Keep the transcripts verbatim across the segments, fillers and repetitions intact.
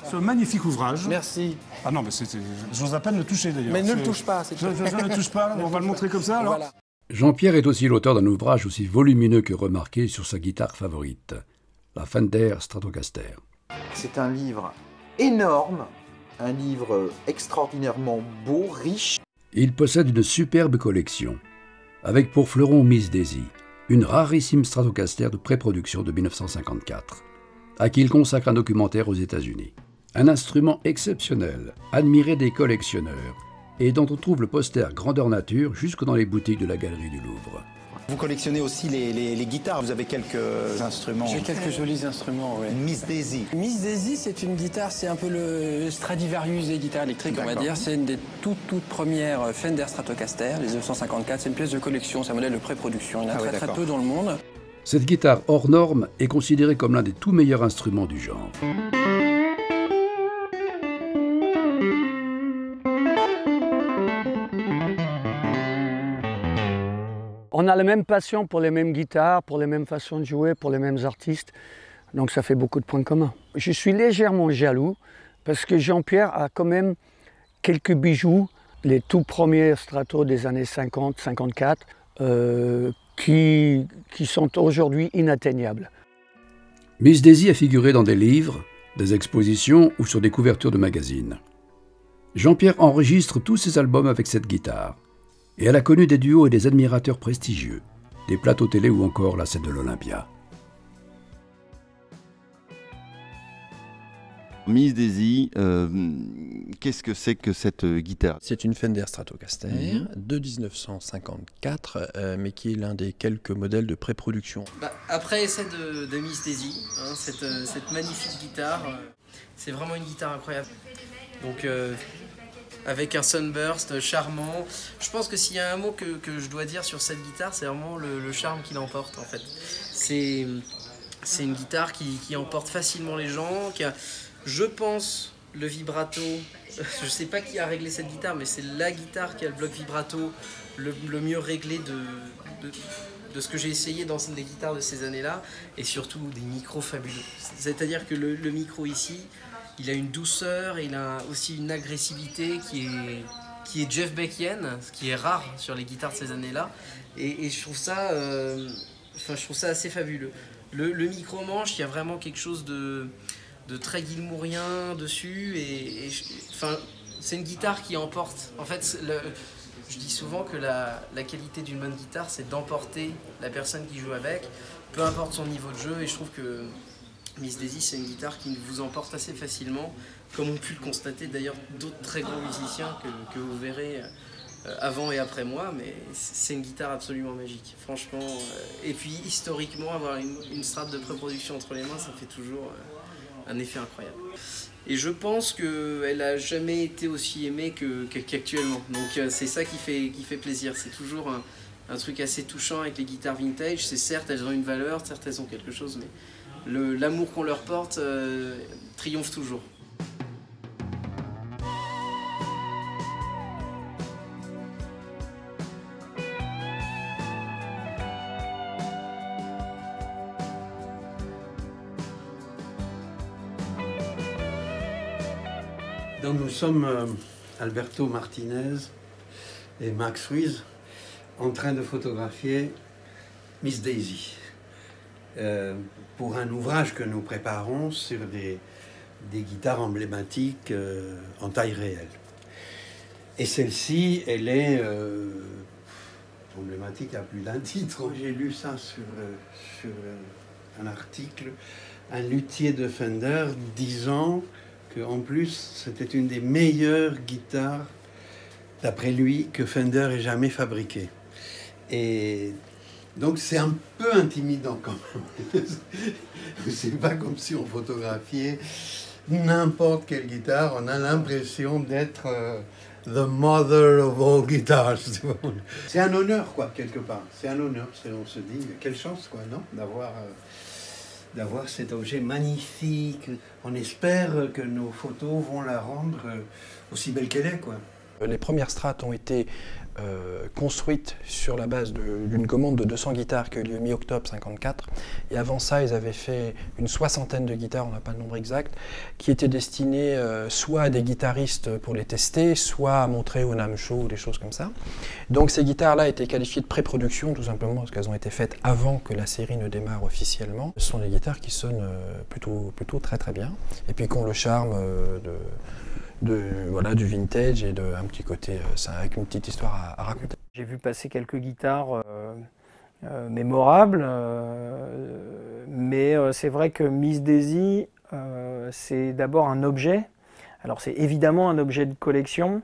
ce magnifique ouvrage. Merci. Ah non, mais c'était... J'ose à peine le toucher d'ailleurs. Mais ne le touche pas. Je, je, je ne le touche pas, on va le montrer comme ça alors. Voilà. Jean-Pierre est aussi l'auteur d'un ouvrage aussi volumineux que remarqué sur sa guitare favorite, la Fender Stratocaster. C'est un livre énorme, un livre extraordinairement beau, riche. Il possède une superbe collection, avec pour fleuron Miss Daisy, une rarissime Stratocaster de pré-production de mille neuf cent cinquante-quatre, à qui il consacre un documentaire aux États-Unis. Un instrument exceptionnel, admiré des collectionneurs, et dont on trouve le poster grandeur nature jusque dans les boutiques de la Galerie du Louvre. Vous collectionnez aussi les, les, les guitares, vous avez quelques instruments. J'ai quelques jolis instruments, oui. Miss Daisy. Miss Daisy, c'est une guitare, c'est un peu le Stradivarius des guitares électriques, on va dire. C'est une des toutes, toutes premières Fender Stratocaster, les mille neuf cent cinquante-quatre. C'est une pièce de collection, c'est un modèle de pré-production. Il y en a ah très, oui, très peu dans le monde. Cette guitare hors norme est considérée comme l'un des tout meilleurs instruments du genre. On a la même passion pour les mêmes guitares, pour les mêmes façons de jouer, pour les mêmes artistes. Donc ça fait beaucoup de points communs. Je suis légèrement jaloux parce que Jean-Pierre a quand même quelques bijoux, les tout premiers Stratos des années cinquante cinquante-quatre, euh, qui, qui sont aujourd'hui inatteignables. Miss Daisy a figuré dans des livres, des expositions ou sur des couvertures de magazines. Jean-Pierre enregistre tous ses albums avec cette guitare. Et elle a connu des duos et des admirateurs prestigieux, des plateaux télé ou encore la scène de l'Olympia. Miss Daisy, euh, qu'est-ce que c'est que cette guitare? C'est une Fender Stratocaster mmh. de mille neuf cent cinquante-quatre, euh, mais qui est l'un des quelques modèles de pré-production. Bah, après essai de, de Miss Daisy, hein, cette, euh, cette magnifique guitare, euh, c'est vraiment une guitare incroyable. Donc, euh, avec un sunburst charmant. Je pense que s'il y a un mot que, que je dois dire sur cette guitare, c'est vraiment le, le charme qui l'emporte en fait. C'est, c'est une guitare qui, qui emporte facilement les gens, qui a, je pense, le vibrato. Je sais pas qui a réglé cette guitare, mais c'est la guitare qui a le bloc vibrato le, le mieux réglé de, de, de ce que j'ai essayé dans des guitares de ces années-là, et surtout des micros fabuleux. C'est-à-dire que le, le micro ici, il a une douceur, il a aussi une agressivité qui est, qui est Jeff Beckienne, ce qui est rare sur les guitares de ces années-là. Et, et je trouve ça, euh, enfin, je trouve ça assez fabuleux. Le, le micro-manche, il y a vraiment quelque chose de, de très guilmourien dessus. Et, et je, enfin, c'est une guitare qui emporte. En fait, le, je dis souvent que la, la qualité d'une bonne guitare, c'est d'emporter la personne qui joue avec, peu importe son niveau de jeu. Et je trouve que Miss Daisy, c'est une guitare qui vous emporte assez facilement, comme ont pu le constater d'ailleurs d'autres très grands musiciens que, que vous verrez avant et après moi, mais c'est une guitare absolument magique, franchement. Et puis historiquement, avoir une, une Strat de pré-production entre les mains, ça fait toujours un effet incroyable. Et je pense qu'elle n'a jamais été aussi aimée que, qu'actuellement, donc c'est ça qui fait, qui fait plaisir. C'est toujours un, un truc assez touchant avec les guitares vintage. C'est certes, elles ont une valeur, certes, elles ont quelque chose, mais Le, l'amour qu'on leur porte euh, triomphe toujours. Donc nous sommes euh, Alberto Martinez et Max Ruiz en train de photographier Miss Daisy. Euh, pour un ouvrage que nous préparons sur des, des guitares emblématiques euh, en taille réelle. Et celle-ci, elle est euh, emblématique à plus d'un titre. J'ai lu ça sur, euh, sur euh, un article, un luthier de Fender disant qu'en plus, c'était une des meilleures guitares, d'après lui, que Fender ait jamais fabriquée. Et donc c'est un peu intimidant quand même. C'est pas comme si on photographiait n'importe quelle guitare. On a l'impression d'être euh, the mother of all guitars. C'est un honneur quoi, quelque part. C'est un honneur. C'est, on se dit, quelle chance quoi, non, d'avoir, euh, d'avoir cet objet magnifique. On espère que nos photos vont la rendre euh, aussi belle qu'elle est quoi. Les premières Strat ont été euh, construites sur la base d'une commande de deux cents guitares qui a eu lieu mi-octobre cinquante-quatre. Et avant ça, ils avaient fait une soixantaine de guitares, on n'a pas le nombre exact, qui étaient destinées euh, soit à des guitaristes pour les tester, soit à montrer au NAMM Show ou des choses comme ça. Donc ces guitares-là étaient qualifiées de pré-production, tout simplement parce qu'elles ont été faites avant que la série ne démarre officiellement. Ce sont des guitares qui sonnent euh, plutôt, plutôt très très bien, et puis qui ont le charme euh, de... De, voilà, du vintage et de, un petit côté, euh, avec une petite histoire à, à raconter. J'ai vu passer quelques guitares euh, euh, mémorables, euh, mais euh, c'est vrai que Miss Daisy, euh, c'est d'abord un objet. Alors c'est évidemment un objet de collection,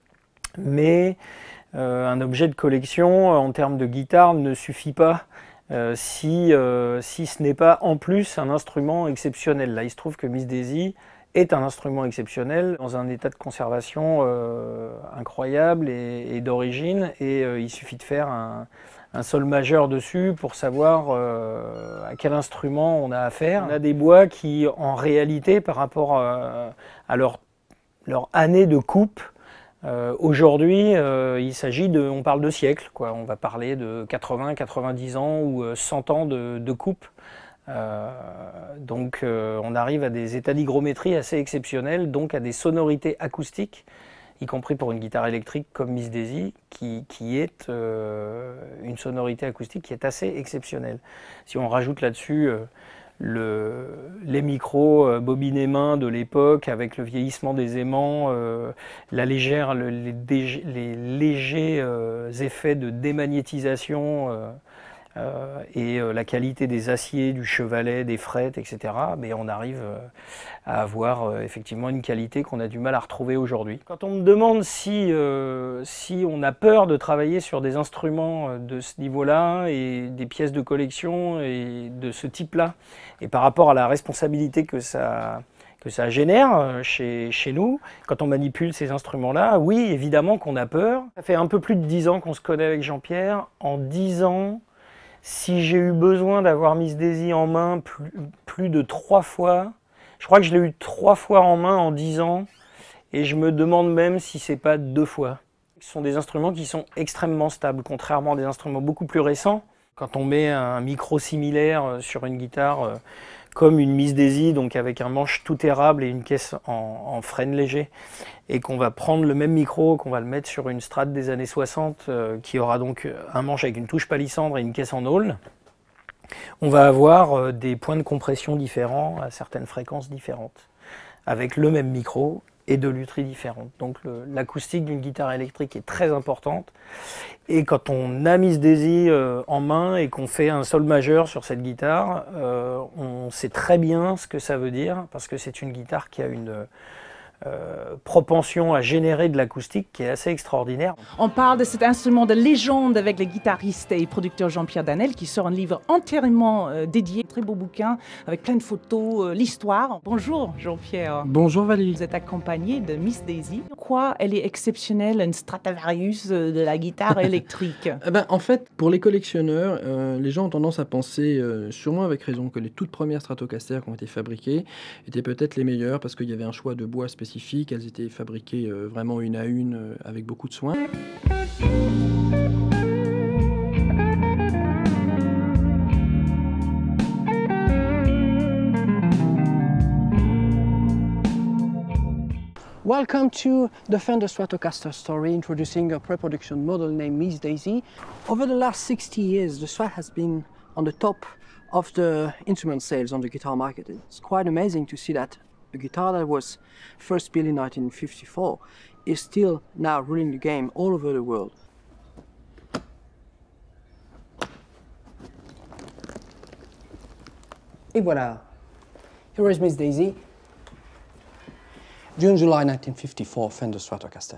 mais euh, un objet de collection en termes de guitare ne suffit pas euh, si, euh, si ce n'est pas en plus un instrument exceptionnel. Là, il se trouve que Miss Daisy est un instrument exceptionnel, dans un état de conservation euh, incroyable et, et d'origine, et euh, il suffit de faire un, un sol majeur dessus pour savoir euh, à quel instrument on a affaire. On a des bois qui, en réalité, par rapport à, à leur, leur année de coupe, euh, aujourd'hui, euh, il s'agit de, on parle de siècles, quoi. On va parler de quatre-vingts, quatre-vingt-dix ans ou cent ans de, de coupe. Euh, donc euh, on arrive à des états d'hygrométrie assez exceptionnels, donc à des sonorités acoustiques, y compris pour une guitare électrique comme Miss Daisy, qui, qui est euh, une sonorité acoustique qui est assez exceptionnelle. Si on rajoute là-dessus euh, le, les micros euh, bobinés main de l'époque, avec le vieillissement des aimants, euh, la légère, le, les, dég, les légers euh, effets de démagnétisation, euh, Euh, et euh, la qualité des aciers, du chevalet, des frettes, et cetera, mais on arrive euh, à avoir euh, effectivement une qualité qu'on a du mal à retrouver aujourd'hui. Quand on me demande si, euh, si on a peur de travailler sur des instruments de ce niveau-là et des pièces de collection et de ce type-là, et par rapport à la responsabilité que ça, que ça génère chez, chez nous, quand on manipule ces instruments-là, oui, évidemment qu'on a peur. Ça fait un peu plus de dix ans qu'on se connaît avec Jean-Pierre. En dix ans, si j'ai eu besoin d'avoir Miss Daisy en main plus, plus de trois fois, je crois que je l'ai eu trois fois en main en dix ans, et je me demande même si c'est pas deux fois. Ce sont des instruments qui sont extrêmement stables, contrairement à des instruments beaucoup plus récents. Quand on met un micro similaire sur une guitare comme une Miss Daisy, donc avec un manche tout érable et une caisse en, en frêne léger, et qu'on va prendre le même micro, qu'on va le mettre sur une Strat des années soixante, euh, qui aura donc un manche avec une touche palissandre et une caisse en awl, on va avoir euh, des points de compression différents à certaines fréquences différentes, avec le même micro et de lutheries différentes. Donc l'acoustique d'une guitare électrique est très importante, et quand on a Miss Daisy euh, en main et qu'on fait un sol majeur sur cette guitare, euh, on sait très bien ce que ça veut dire, parce que c'est une guitare qui a une Euh, propension à générer de l'acoustique qui est assez extraordinaire. On parle de cet instrument de légende avec le guitariste et producteur Jean-Pierre Danel qui sort un livre entièrement euh, dédié, très beau bouquin avec plein de photos, euh, l'histoire. Bonjour Jean-Pierre. Bonjour Valérie. Vous êtes accompagné de Miss Daisy. Pourquoi elle est exceptionnelle, une Stradivarius de la guitare électrique? eh ben, En fait, pour les collectionneurs, euh, les gens ont tendance à penser, euh, sûrement avec raison, que les toutes premières Stratocaster qui ont été fabriquées étaient peut-être les meilleures parce qu'il y avait un choix de bois spécifique. Elles étaient fabriquées euh, vraiment une à une euh, avec beaucoup de soin. Welcome to the Fender Stratocaster story, introducing a pre-production model named Miss Daisy. Over the last sixty years, the Strat has been on the top of the instrument sales on the guitar market. It's quite amazing to see that the guitar that was first built in nineteen fifty-four is still now ruling the game all over the world. Et voilà. Here is Miss Daisy. June, July nineteen fifty-four, Fender Stratocaster.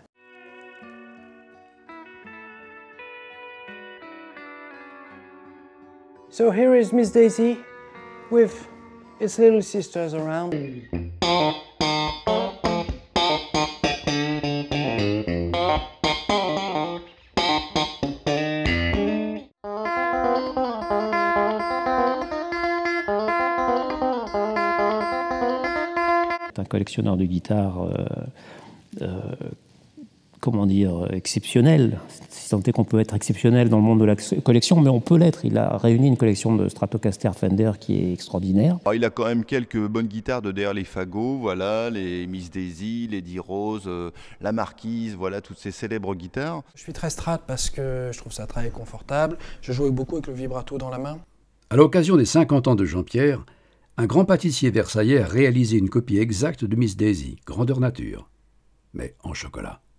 So here is Miss Daisy with its little sisters around. Un collectionneur de guitares euh, euh, comment dire, exceptionnel, si tant est qu'on peut être exceptionnel dans le monde de la collection, mais on peut l'être. Il a réuni une collection de Stratocaster Fender qui est extraordinaire. Alors, il a quand même quelques bonnes guitares de derrière les fagots, voilà, les Miss Daisy, Lady Rose, euh, la Marquise, voilà, toutes ces célèbres guitares. Je suis très strat parce que je trouve ça très confortable. Je jouais beaucoup avec le vibrato dans la main. À l'occasion des cinquante ans de Jean-Pierre, un grand pâtissier versaillais a réalisé une copie exacte de Miss Daisy, grandeur nature, mais en chocolat.